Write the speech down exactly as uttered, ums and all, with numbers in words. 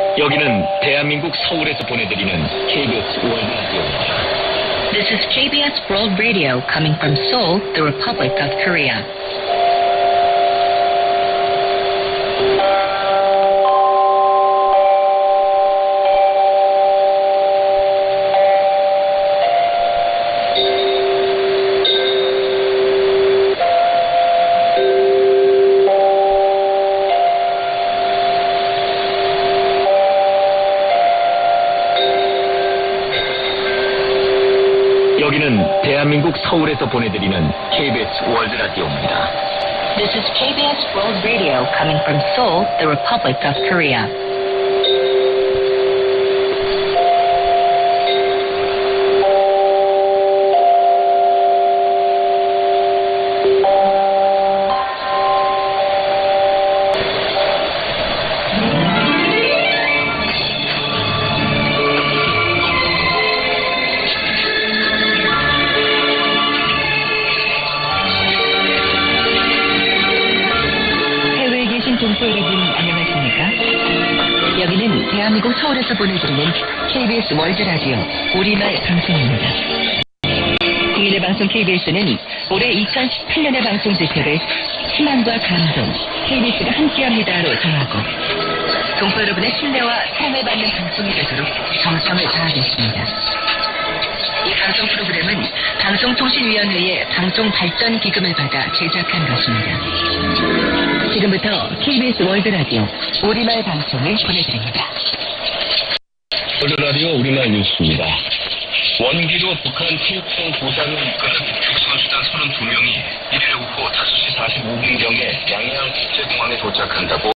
여기는 대한민국 서울에서 보내드리는 케이비에스 월드 라디오입니다. This is K B S World Radio coming from Seoul, the Republic of Korea. 여기는 대한민국 서울에서 보내드리는 케이비에스 월드 라디오입니다. This is K B S World Radio coming from Seoul, the Republic of Korea. 동포 여러분 안녕하십니까? 여기는 대한민국 서울에서 보내드리는 케이비에스 월드 라디오 우리말 방송입니다. 국민의 방송 케이비에스는 올해 이천십팔 년의 방송 제표를 희망과 감동, 케이비에스가 함께합니다로 정하고 동포 여러분의 신뢰와 사랑을 받는 방송이 되도록 정성을 다하겠습니다. 이 방송 프로그램은 방송통신위원회의 방송발전기금을 받아 제작한 것입니다. 지금부터 케이비에스 월드 라디오 우리말 방송을 보내드립니다. 월드 라디오 우리말 뉴스입니다. 원기도 북한 체육성 부상을 이끄는 선수단 서른두 명이 일일 오후 다섯 시 사십오 분경에 양양 국제공항에 도착한다고